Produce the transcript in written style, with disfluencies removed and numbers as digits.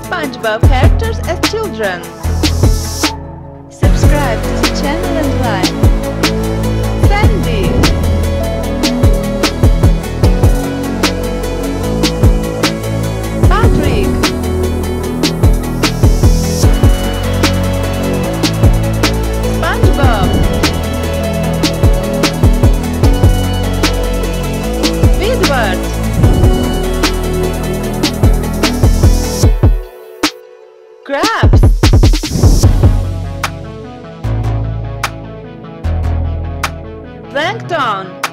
SpongeBob Characters as children. Subscribe to the channel and like. Sandy, Patrick, SpongeBob, Edward, Krabs, Plankton,